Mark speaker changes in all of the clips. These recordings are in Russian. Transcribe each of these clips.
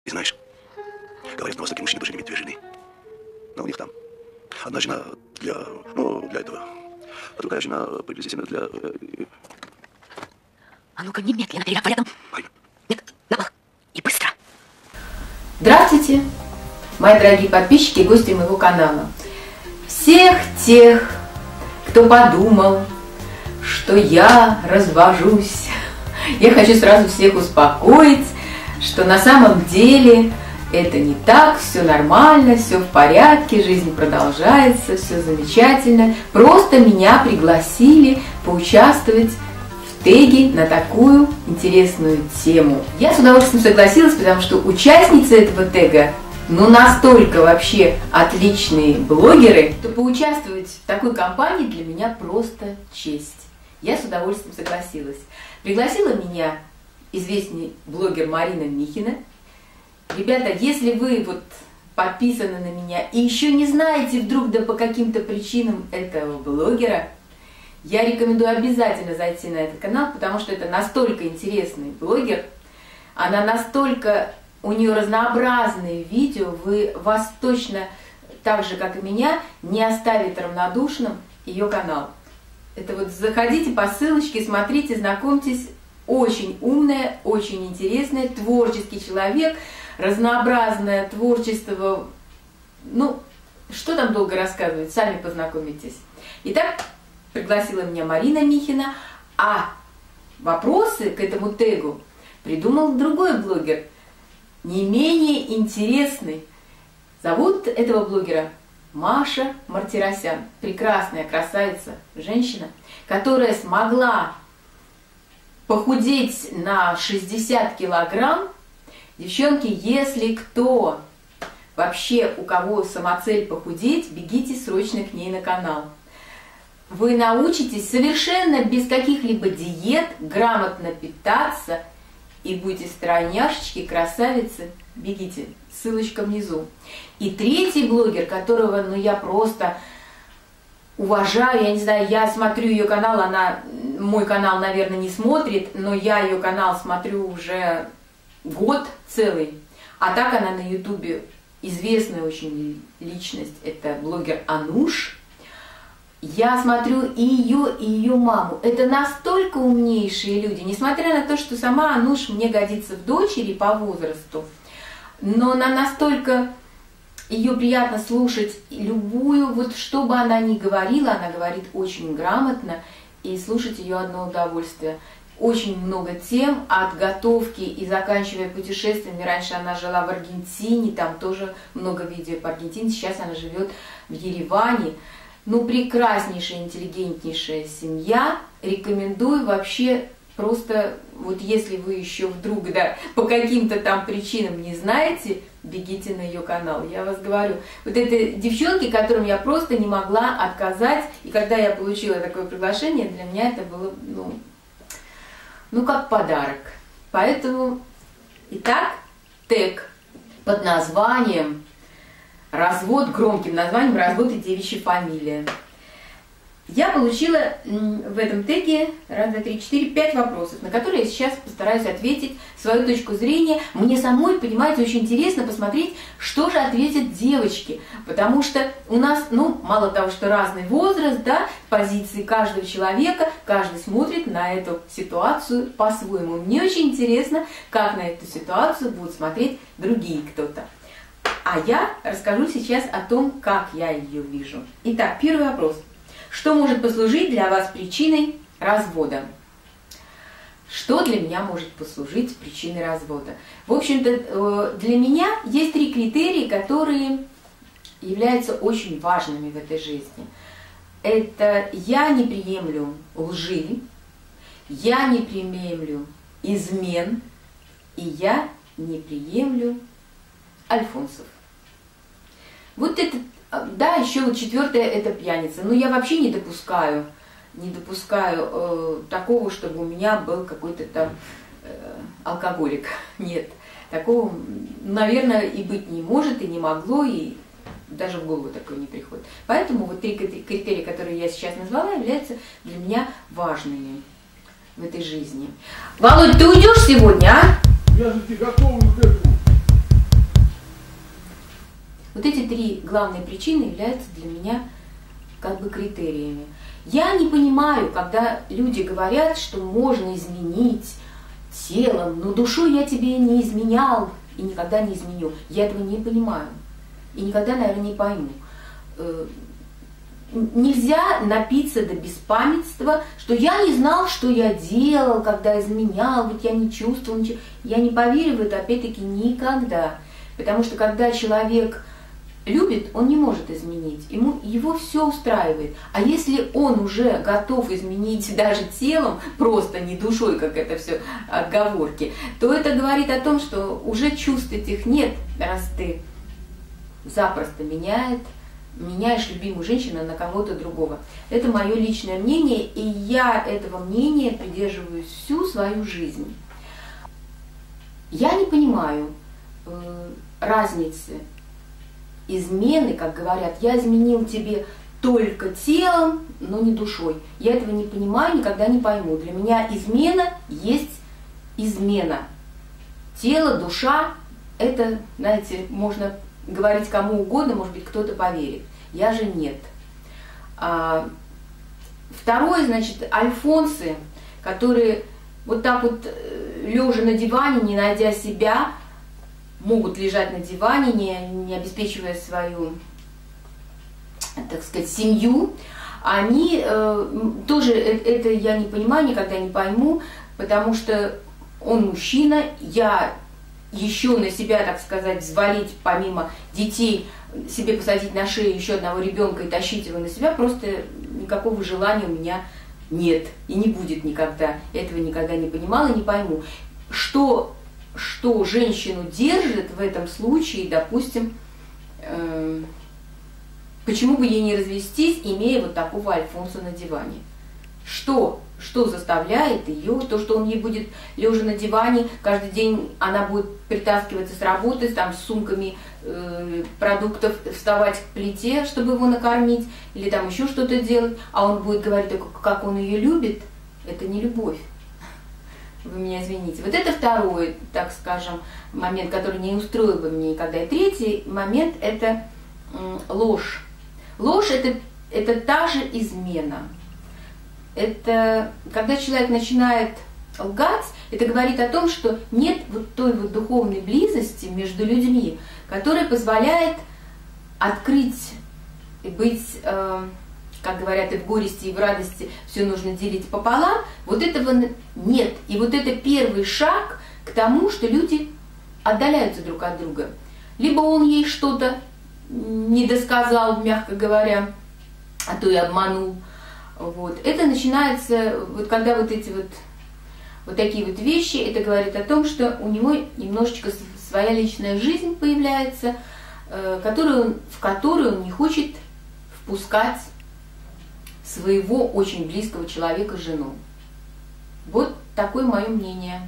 Speaker 1: И знаешь, говорят, на Востоке мужчины должны иметь две жены. Но у них там одна жена для этого, а другая жена приблизительно для...
Speaker 2: А ну-ка, немедленно передав порядком. Нет, на пол. И быстро.
Speaker 3: Здравствуйте, мои дорогие подписчики и гости моего канала. Всех тех, кто подумал, что я развожусь, я хочу сразу всех успокоить, что на самом деле это не так, все нормально, все в порядке, жизнь продолжается, все замечательно. Просто меня пригласили поучаствовать в теге на такую интересную тему. Я с удовольствием согласилась, потому что участницы этого тега, настолько вообще отличные блогеры, что поучаствовать в такой кампании для меня просто честь. Я с удовольствием согласилась. Пригласила меня известный блогер Марина Михина. Ребята, если вы подписаны на меня и еще не знаете вдруг по каким-то причинам этого блогера, я рекомендую обязательно зайти на этот канал, потому что это настолько интересный блогер, она настолько, у нее разнообразные видео, вас точно, так же как и меня, не оставит равнодушным ее канал. Это заходите по ссылочке, смотрите, знакомьтесь. Очень умная, очень интересная, творческий человек, разнообразное творчество. Что там долго рассказывать, сами познакомитесь. Итак, пригласила меня Марина Михина, а вопросы к этому тегу придумал другой блогер, не менее интересный. Зовут этого блогера Маша Мартиросян. Прекрасная красавица, женщина, которая смогла похудеть на 60 килограмм. Девчонки, если кто вообще, у кого самоцель похудеть, бегите срочно к ней на канал. Вы научитесь совершенно без каких-либо диет грамотно питаться и будете стройняшечки, красавицы. Бегите, ссылочка внизу. И третий блогер, которого я просто уважаю, я не знаю, я смотрю ее канал, она мой канал, наверное, не смотрит, но я ее канал смотрю уже год целый. А так она на ютубе известная очень личность, это блогер Ануш. Я смотрю и ее маму. Это настолько умнейшие люди, несмотря на то, что сама Ануш мне годится в дочери по возрасту, но она настолько... Ее приятно слушать любую, что бы она ни говорила, она говорит очень грамотно, и слушать ее одно удовольствие. Очень много тем, от готовки и заканчивая путешествиями. Раньше она жила в Аргентине, там тоже много видео по Аргентине, сейчас она живет в Ереване. Прекраснейшая, интеллигентнейшая семья. Рекомендую вообще просто, если вы еще вдруг, по каким-то там причинам не знаете, бегите на ее канал. Я вас говорю, это девчонки, которым я просто не могла отказать. И когда я получила такое приглашение, для меня это было, как подарок. Поэтому, итак, тег под названием «Развод», громким названием «Развод и девичья фамилия». Я получила в этом теге 1, 2, 3, 4, 5 вопросов, на которые я сейчас постараюсь ответить свою точку зрения. Мне самой, понимаете, очень интересно посмотреть, что же ответят девочки. Потому что у нас, мало того, что разный возраст, позиции каждого человека, каждый смотрит на эту ситуацию по-своему. Мне очень интересно, как на эту ситуацию будут смотреть другие кто-то. А я расскажу сейчас о том, как я ее вижу. Итак, первый вопрос. Что может послужить для вас причиной развода? Что для меня может послужить причиной развода? В общем-то, для меня есть 3 критерия, которые являются очень важными в этой жизни. Это я не приемлю лжи, я не приемлю измен, и я не приемлю альфонсов. Еще 4-е это пьяница. Я вообще не допускаю такого, чтобы у меня был какой-то там алкоголик. Нет, такого, наверное, и быть не может, и не могло, и даже в голову такое не приходит. Поэтому 3 критерия, которые я сейчас назвала, являются для меня важными в этой жизни. Володь, ты уйдешь сегодня, а?
Speaker 4: Я же тебе готовлю к этому.
Speaker 3: Вот эти три главные причины являются для меня как бы критериями. Я не понимаю, когда люди говорят, что можно изменить телом, но душой я тебе не изменял и никогда не изменю. Я этого не понимаю и никогда, наверное, не пойму. Нельзя напиться до беспамятства, что я не знал, что я делал, когда изменял, ведь я не чувствовал ничего. Я не поверю в это, опять-таки, никогда. Потому что когда человек любит, он не может изменить, его все устраивает. А если он уже готов изменить даже телом, просто не душой, как это все отговорки, то это говорит о том, что уже чувств этих нет, раз ты запросто меняешь любимую женщину на кого-то другого. Это мое личное мнение, и я этого мнения придерживаюсь всю свою жизнь. Я не понимаю разницы измены, как говорят, я изменил тебе только телом, но не душой. Я этого не понимаю, никогда не пойму. Для меня измена есть измена. Тело, душа, это, знаете, можно говорить кому угодно, может быть, кто-то поверит. Я же нет. Второе, значит, альфонсы, которые вот так вот, лежа на диване, не найдя себя, могут лежать на диване, не обеспечивая свою, так сказать, семью, они тоже, это я не понимаю, никогда не пойму, потому что он мужчина, я еще на себя, так сказать, взвалить, помимо детей, себе посадить на шею еще одного ребенка и тащить его на себя, просто никакого желания у меня нет и не будет никогда. Я этого никогда не понимала и не пойму. Что женщину держит в этом случае, допустим, почему бы ей не развестись, имея вот такого альфонса на диване? Что заставляет ее, то, что он ей будет, лежа на диване, каждый день она будет притаскиваться с работы, там, с сумками продуктов, вставать к плите, чтобы его накормить, или там еще что-то делать, а он будет говорить только, как он ее любит, это не любовь. Вы меня извините. Вот это второй, так скажем, момент, который не устроил бы меня никогда. И третий момент – это ложь. Ложь – это та же измена. Это когда человек начинает лгать, это говорит о том, что нет вот той вот духовной близости между людьми, которая позволяет открыть и быть, как говорят, и в горести, и в радости все нужно делить пополам. Вот этого нет. И вот это первый шаг к тому, что люди отдаляются друг от друга. Либо он ей что-то не досказал, мягко говоря, а то и обманул. Вот. Это начинается, вот когда вот эти вот такие вот вещи, это говорит о том, что у него немножечко своя личная жизнь появляется, в которую он не хочет впускать своего очень близкого человека, жену. Вот такое мое мнение.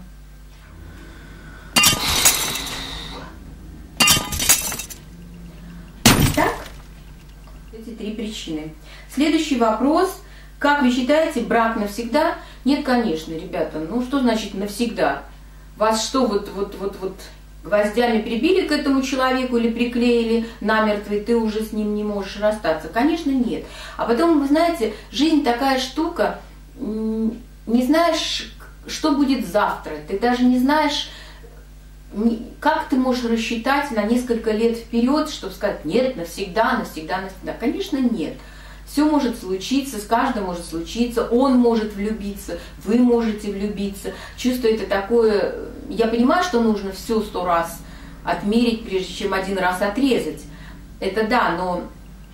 Speaker 3: Так, эти три причины. Следующий вопрос. Как вы считаете, брак навсегда? Нет, конечно, ребята. Ну, что значит навсегда? Вас что, вот гвоздями прибили к этому человеку или приклеили намертво, и ты уже с ним не можешь расстаться? Конечно, нет. А потом, вы знаете, жизнь такая штука, не знаешь, что будет завтра. Ты даже не знаешь, как ты можешь рассчитать на несколько лет вперед, чтобы сказать, нет, навсегда, навсегда, навсегда. Конечно, нет. Все может случиться, с каждым может случиться, он может влюбиться, вы можете влюбиться. Чувство это такое, я понимаю, что нужно все 100 раз отмерить, прежде чем один раз отрезать. Это да, но...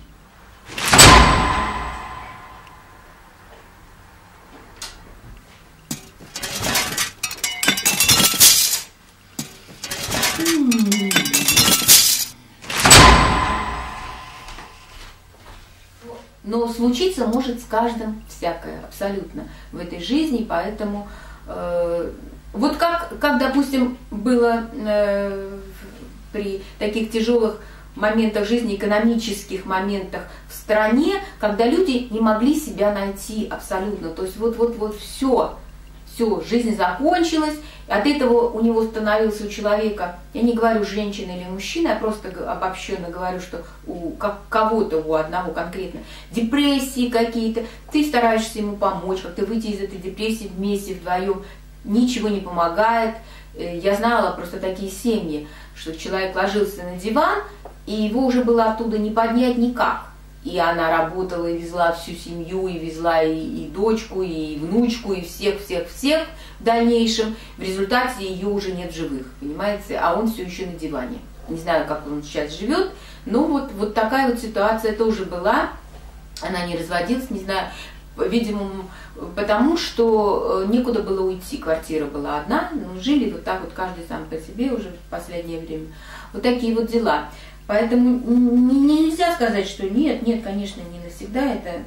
Speaker 3: Но случиться может с каждым всякое, абсолютно, в этой жизни, поэтому вот как, допустим, было при таких тяжелых моментах жизни, экономических моментах в стране, когда люди не могли себя найти абсолютно, то есть вот все все, жизнь закончилась, от этого у него становился у человека, я не говорю женщина или мужчина, я просто обобщенно говорю, что у кого-то, у одного конкретно, депрессии какие-то, ты стараешься ему помочь, как-то выйти из этой депрессии вместе, вдвоем, ничего не помогает. Я знала просто такие семьи, что человек ложился на диван, и его уже было оттуда не поднять никак. И она работала, и везла всю семью, и везла и дочку, и внучку, и всех-всех-всех в дальнейшем. В результате ее уже нет в живых, понимаете? А он все еще на диване. Не знаю, как он сейчас живет, но вот такая вот ситуация тоже была. Она не разводилась, не знаю, видимо, потому что некуда было уйти. Квартира была одна, но жили вот так вот каждый сам по себе уже в последнее время. Вот такие вот дела. Поэтому нельзя сказать, что нет, конечно, не навсегда это.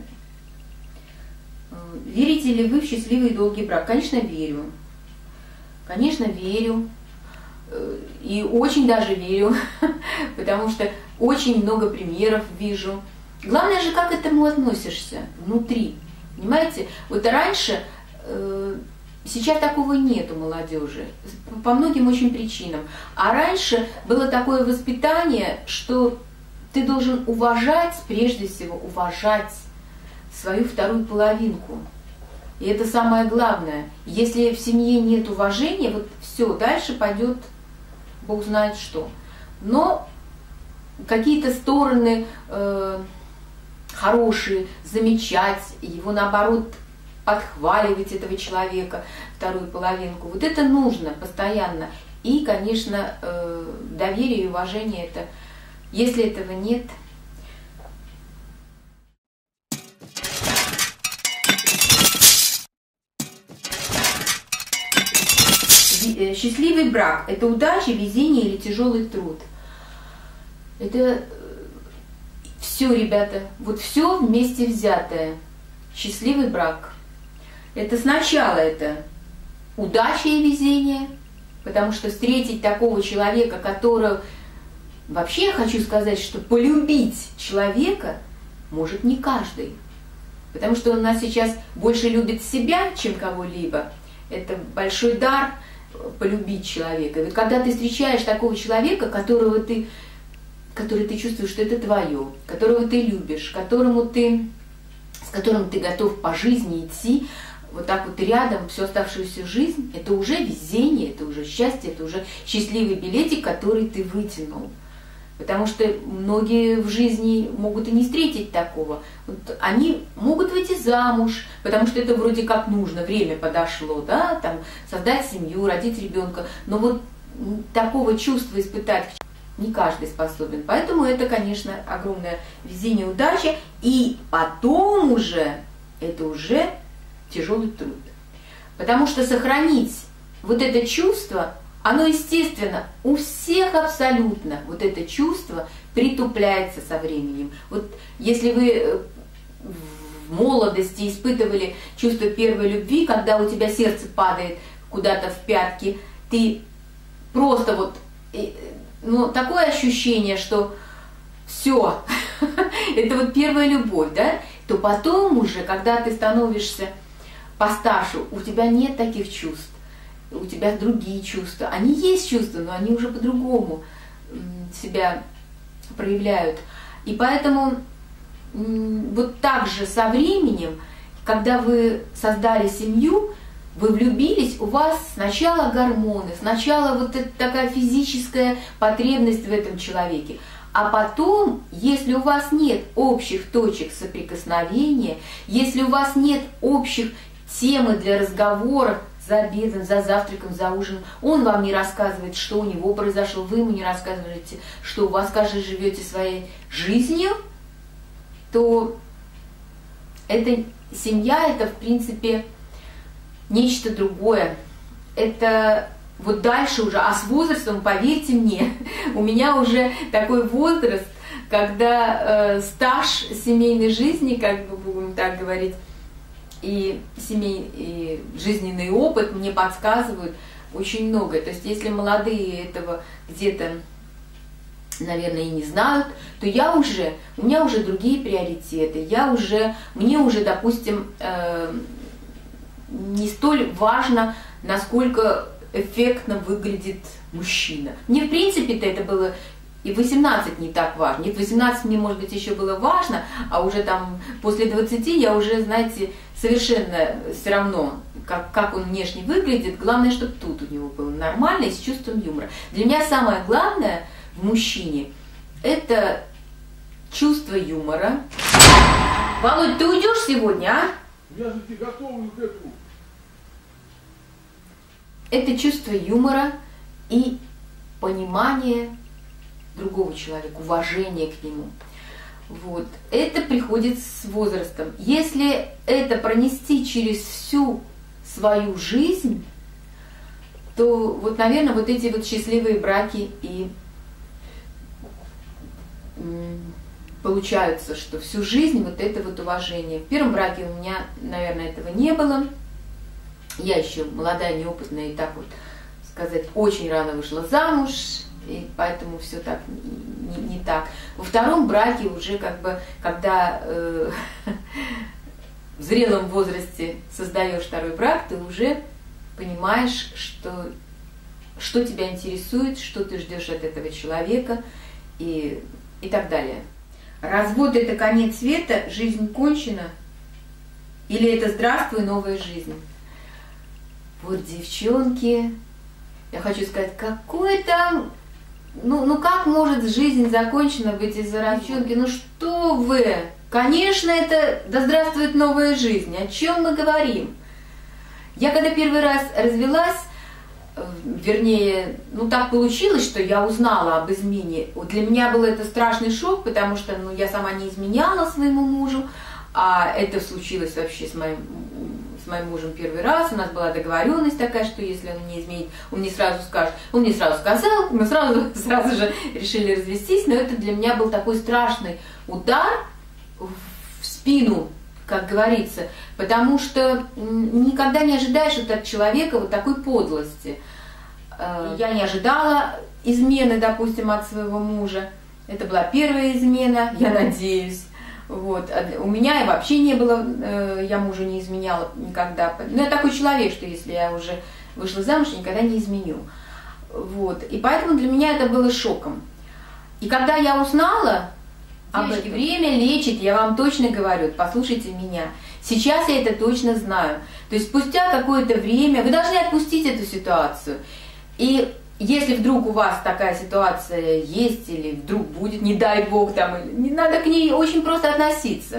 Speaker 3: Верите ли вы в счастливый и долгий брак? Конечно, верю. Конечно, верю. И очень даже верю, потому что очень много примеров вижу. Главное же, как к этому относишься внутри. Понимаете? Вот раньше, сейчас такого нет у молодежи, по многим очень причинам. А раньше было такое воспитание, что ты должен уважать, прежде всего, уважать свою вторую половинку. И это самое главное. Если в семье нет уважения, вот все, дальше пойдет Бог знает что. Но какие-то стороны хорошие, замечать, его наоборот подхваливать этого человека, вторую половинку. Вот это нужно постоянно. И, конечно, доверие и уважение это, если этого нет. Счастливый брак – это удача, везение или тяжелый труд. Это все, ребята, вот все вместе взятое. Счастливый брак. Это сначала это удача и везение, потому что встретить такого человека, которого... Вообще я хочу сказать, что полюбить человека может не каждый. Потому что он нас сейчас больше любит себя, чем кого-либо. Это большой дар полюбить человека. И вот когда ты встречаешь такого человека, который ты чувствуешь, что это твое, которого ты любишь, с которым ты готов по жизни идти, вот так вот рядом всю оставшуюся жизнь, это уже везение, это уже счастье, это уже счастливый билетик, который ты вытянул. Потому что многие в жизни могут и не встретить такого. Вот они могут выйти замуж, потому что это вроде как нужно, время подошло, да, там, создать семью, родить ребенка. Но вот такого чувства испытать не каждый способен. Поэтому это, конечно, огромное везение, удача. И потом уже, это уже тяжелый труд. Потому что сохранить вот это чувство, оно, естественно, у всех абсолютно, вот это чувство притупляется со временем. Вот если вы в молодости испытывали чувство первой любви, когда у тебя сердце падает куда-то в пятки, ты просто вот, ну, такое ощущение, что все, это вот первая любовь, да, то потом уже, когда ты становишься постарше, у тебя нет таких чувств. У тебя другие чувства. Они есть чувства, но они уже по-другому себя проявляют. И поэтому вот так же со временем, когда вы создали семью, вы влюбились, у вас сначала гормоны, сначала вот эта такая физическая потребность в этом человеке. А потом, если у вас нет общих точек соприкосновения, если у вас нет общих тем для разговоров, за обедом, за завтраком, за ужином, он вам не рассказывает, что у него произошло, вы ему не рассказываете, что у вас, каждый живете своей жизнью, то эта семья, это, в принципе, нечто другое. Это вот дальше уже, а с возрастом, поверьте мне, у меня уже такой возраст, когда стаж семейной жизни, как бы будем так говорить, и жизненный опыт мне подсказывают очень многое. То есть если молодые этого где-то, наверное, и не знают, то у меня уже другие приоритеты. Мне уже, допустим, не столь важно, насколько эффектно выглядит мужчина. Мне, в принципе-то, это было и в 18 не так важно. Нет, в 18 мне, может быть, еще было важно, а уже там после 20 я уже, знаете, совершенно все равно, как он внешне выглядит. Главное, чтобы тут у него было нормально и с чувством юмора. Для меня самое главное в мужчине – это чувство юмора. Володь, ты уйдешь сегодня, а?
Speaker 4: Я же тебе готовлю к этому.
Speaker 3: Это чувство юмора и понимание другого человека, уважение к нему. Вот. Это приходит с возрастом. Если это пронести через всю свою жизнь, то вот, наверное, вот эти вот счастливые браки и получаются, что всю жизнь вот это вот уважение. В первом браке у меня, наверное, этого не было. Я еще молодая, неопытная, и так вот сказать, очень рано вышла замуж, и поэтому все так не так. Во втором браке уже как бы, когда в зрелом возрасте создаешь второй брак, ты уже понимаешь, что тебя интересует, что ты ждешь от этого человека и так далее. Развод – это конец света, жизнь кончена, или это здравствуй, новая жизнь? Вот, девчонки, я хочу сказать, какой там, ну как может жизнь закончена быть из-за девчонки? Ну что вы? Конечно, это да здравствует новая жизнь. О чем мы говорим? Я когда первый раз развелась, вернее, ну так получилось, что я узнала об измене. Для меня был это страшный шок, потому что я сама не изменяла своему мужу, а это случилось вообще с моим мужем первый раз. У нас была договоренность такая, что если он не изменит, он мне сразу скажет. Он мне сразу сказал, мы сразу же решили развестись, но это для меня был такой страшный удар в спину, как говорится, потому что никогда не ожидаешь от человека вот такой подлости. Я не ожидала измены, допустим, от своего мужа. Это была первая измена, я надеюсь. Вот. У меня вообще не было, я мужу не изменяла никогда. Но я такой человек, что если я уже вышла замуж, я никогда не изменю. Вот. И поэтому для меня это было шоком. И когда я узнала, девочки, время лечит, я вам точно говорю, послушайте меня. Сейчас я это точно знаю. То есть спустя какое-то время вы должны отпустить эту ситуацию. И если вдруг у вас такая ситуация есть или вдруг будет, не дай бог, не надо к ней очень просто относиться.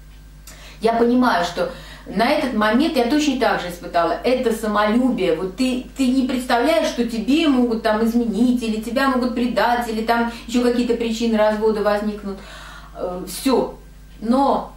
Speaker 3: Я понимаю, что на этот момент я точно так же испытала это самолюбие. Вот ты не представляешь, что тебе могут там изменить, или тебя могут предать, или там еще какие-то причины развода возникнут. Все. Но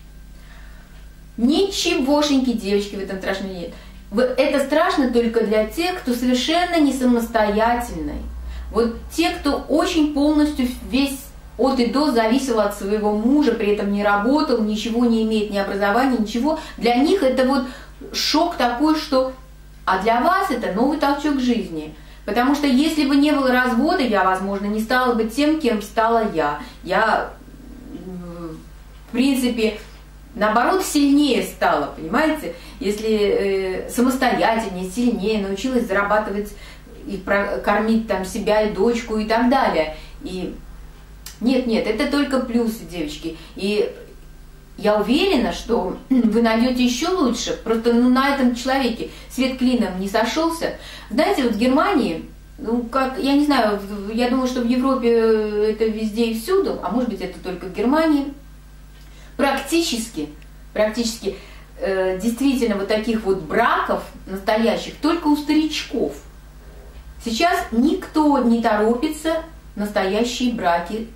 Speaker 3: ничегошеньки, девочки, в этом страшного нет. Это страшно только для тех, кто совершенно не самостоятельный. Вот те, кто очень полностью весь от и до зависел от своего мужа, при этом не работал, ничего не имеет, ни образования, ничего. Для них это вот шок такой, что... А для вас это новый толчок жизни. Потому что если бы не было развода, я, возможно, не стала бы тем, кем стала я. Я, в принципе, наоборот, сильнее стала, понимаете? Если самостоятельнее, сильнее, научилась зарабатывать и кормить там себя и дочку и так далее. И нет, это только плюсы, девочки. И я уверена, что вы найдете еще лучше. Просто на этом человеке свет клином не сошелся. Знаете, вот в Германии, я не знаю, я думаю, что в Европе это везде и всюду, а может быть это только в Германии, практически действительно вот таких вот браков настоящих только у старичков. Сейчас никто не торопится настоящие браки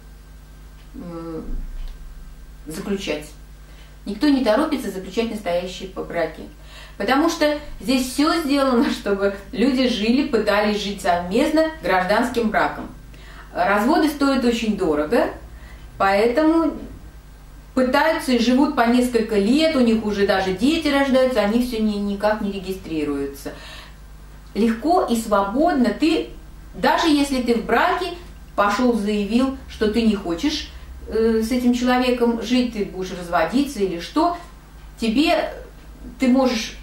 Speaker 3: заключать. Никто не торопится заключать настоящие браки. Потому что здесь все сделано, чтобы люди жили, пытались жить совместно гражданским браком. Разводы стоят очень дорого, поэтому пытаются и живут по несколько лет, у них уже даже дети рождаются, они все никак не регистрируются. Легко и свободно ты, даже если ты в браке, пошел, заявил, что ты не хочешь с этим человеком жить, ты будешь разводиться или что, ты можешь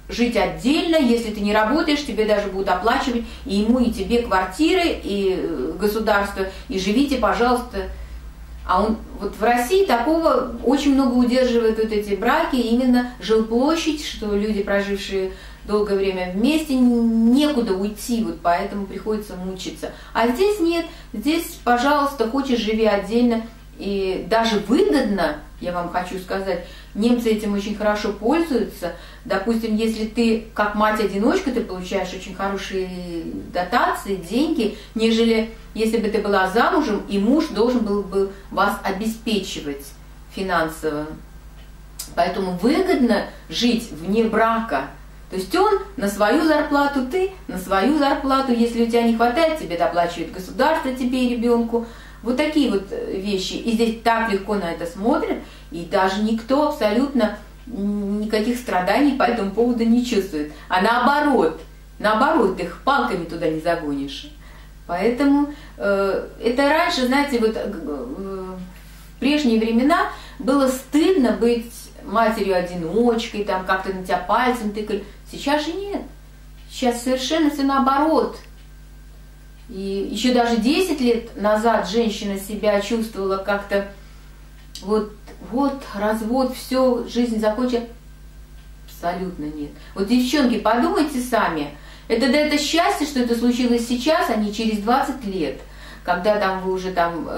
Speaker 3: жить отдельно, если ты не работаешь, тебе даже будут оплачивать и ему, и тебе квартиры, и государство, и живите, пожалуйста. А он, вот в России такого очень много удерживает вот эти браки, именно жилплощадь, что люди, прожившие долгое время вместе, некуда уйти, вот поэтому приходится мучиться. А здесь нет, здесь, пожалуйста, хочешь, живи отдельно, и даже выгодно, я вам хочу сказать, немцы этим очень хорошо пользуются. Допустим, если ты как мать-одиночка, ты получаешь очень хорошие дотации, деньги, нежели если бы ты была замужем, и муж должен был бы вас обеспечивать финансово. Поэтому выгодно жить вне брака. То есть он на свою зарплату, ты на свою зарплату. Если у тебя не хватает, тебе доплачивает государство, тебе и ребенку. Вот такие вот вещи. И здесь так легко на это смотрят, и даже никто абсолютно никаких страданий по этому поводу не чувствует. А наоборот, ты их палками туда не загонишь. Поэтому это раньше, знаете, вот в прежние времена было стыдно быть матерью-одиночкой, там как-то на тебя пальцем тыкали. Сейчас же нет. Сейчас совершенно все наоборот. И еще даже 10 лет назад женщина себя чувствовала как-то вот развод, все, жизнь закончена. Абсолютно нет. Вот, девчонки, подумайте сами. Это счастье, что это случилось сейчас, а не через 20 лет, когда там вы уже там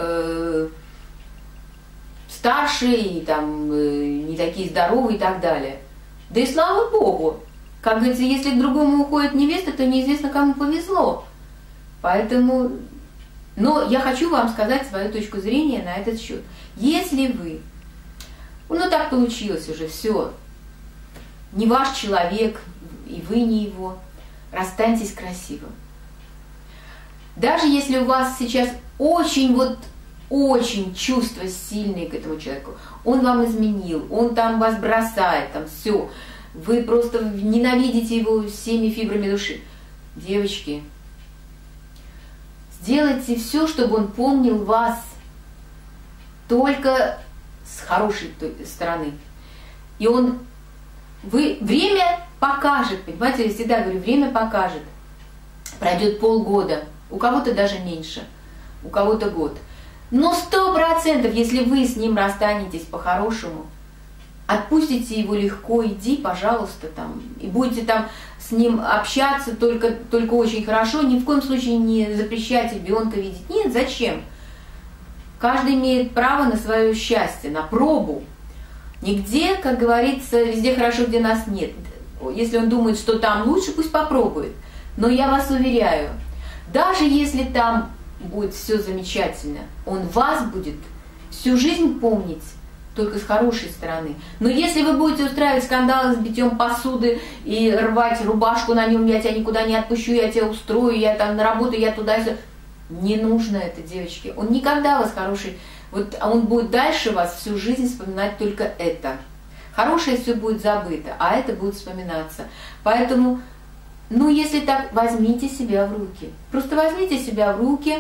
Speaker 3: старше и там не такие здоровые и так далее. Да и слава Богу. Как говорится, если к другому уходит невеста, то неизвестно, кому повезло. Поэтому, но я хочу вам сказать свою точку зрения на этот счет. Если вы, ну так получилось уже, все, не ваш человек, и вы не его, расстаньтесь красиво. Даже если у вас сейчас очень чувства сильные к этому человеку, он вам изменил, он там вас бросает, там все, вы просто ненавидите его всеми фибрами души. Девочки, сделайте все, чтобы он помнил вас только с хорошей стороны. И время покажет, понимаете, я всегда говорю, время покажет. Пройдет полгода, у кого-то даже меньше, у кого-то год. Но 100%, если вы с ним расстанетесь по-хорошему, отпустите его легко, иди, пожалуйста, там, и будете там с ним общаться только очень хорошо, ни в коем случае не запрещайте ребенка видеть. Нет, зачем? Каждый имеет право на свое счастье, на пробу. Нигде, как говорится, везде хорошо, где нас нет. Если он думает, что там лучше, пусть попробует. Но я вас уверяю, даже если там будет все замечательно, он вас будет всю жизнь помнить только с хорошей стороны. Но если вы будете устраивать скандалы с битьем посуды и рвать рубашку на нем, я тебя никуда не отпущу, я тебя устрою, я там на работу, я туда и сюда. Не нужно это, девочки. Он никогда вас хороший, а он будет дальше вас всю жизнь вспоминать только это. Хорошее все будет забыто, а это будет вспоминаться. Поэтому, если так, возьмите себя в руки. Просто возьмите себя в руки.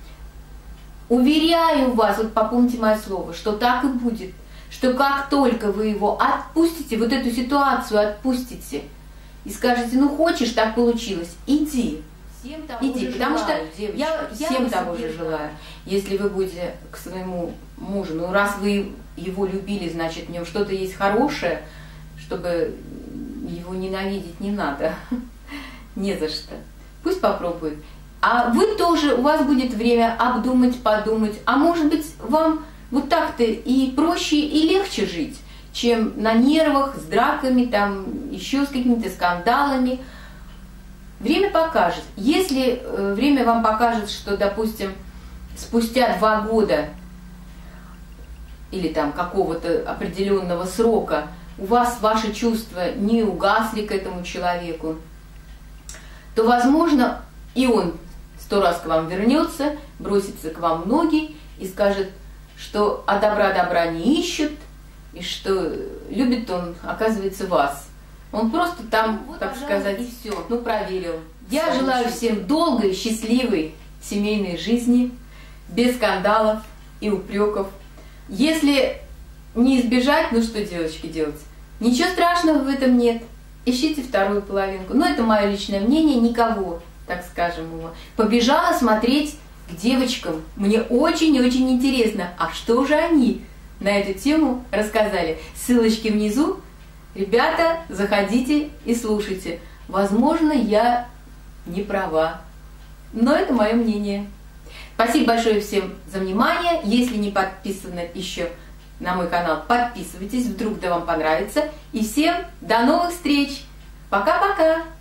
Speaker 3: Уверяю вас, вот попомните мое слово, что так и будет. Что как только вы его отпустите, вот эту ситуацию отпустите, и скажете, хочешь, так получилось, иди. Иди, потому что я всем того же желаю. Если вы будете к своему мужу, раз вы его любили, значит, в нем что-то есть хорошее, чтобы его ненавидеть не надо. Не за что. Пусть попробует. А вы тоже, у вас будет время обдумать, подумать. А может быть, вам вот так-то и проще, и легче жить, чем на нервах, с драками, там, еще с какими-то скандалами. Время покажет. Если время вам покажет, что, допустим, спустя 2 года или там какого-то определенного срока у вас ваши чувства не угасли к этому человеку, то, возможно, и он 100 раз к вам вернется, бросится к вам в ноги и скажет, что добра не ищут, и что любит он, оказывается, вас. Он просто там, так сказать, и все, проверил. Я желаю всем долгой, счастливой семейной жизни, без скандалов и упреков. Если не избежать, что, девочки, делать? Ничего страшного в этом нет. ищите вторую половинку. Но это мое личное мнение, никого, так скажем, его. Побежала смотреть к девочкам. Мне очень и очень интересно, а что же они на эту тему рассказали. Ссылочки внизу. Ребята, заходите и слушайте. Возможно, я не права, но это мое мнение. Спасибо большое всем за внимание. Если не подписаны еще на мой канал, подписывайтесь, вдруг да вам понравится. И всем до новых встреч. Пока-пока.